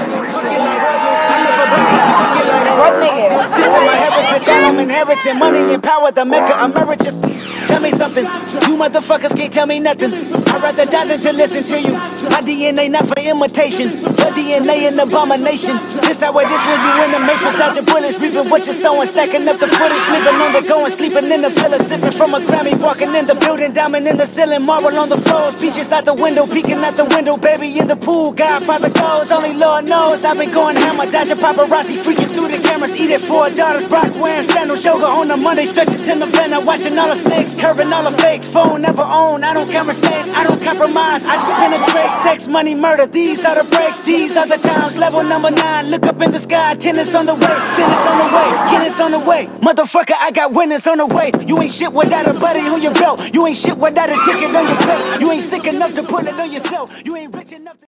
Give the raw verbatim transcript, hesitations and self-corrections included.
What nigga? This is my heritage, I'm inheriting money and power, the mecca emeritus. Tell me something, you motherfuckers can't tell me nothing. I'd rather die than to listen to you. My D N A not for imitation, your D N A an abomination. This how it is when you in the matrix, dodging bullets, reaping what you're sowing, stacking up the footage, living on the go and sleeping in the villa, sipping from a Grammy, walking in the building, diamond in the ceiling, marble on the floors, beaches out the window, peeking out the window, baby in the pool, Godfather goes, only Lord knows. I've been going hammer, dodging paparazzi, freaking through the cameras, eating four daughters, Brock wearing sandals, yoga on a Monday, stretching to November, watching all the snakes, curving all the fakes, phone never own, I don't conversate, I don't compromise, I just penetrate, sex, money, murder, these are the breaks, these are the times, level number nine, look up in the sky, tennis on the way, tennis on the way, tennis on the way, motherfucker, I got winners on the way, you ain't shit without a buddy on your belt, you ain't shit without a ticket on your plate, you ain't sick enough to put it on yourself, you ain't rich enough to